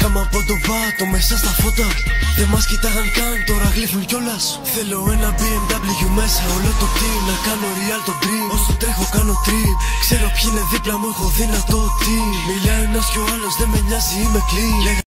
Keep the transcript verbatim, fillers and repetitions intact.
Βγήκαμε από τον πάτο μέσα στα φώτα. Δεν μας κοιτάγαν καν, τώρα γλύφουν κιόλας. Θέλω ένα μπι εμ ντάμπλιου μέσα όλο το team. Να κάνω real το dream. Όσο τρέχω κάνω trip. Ξέρω ποιοι είναι δίπλα μου, έχω δυνατό team. Μιλάει ένας κι ο άλλος, δεν με νοιάζει, είμαι clean.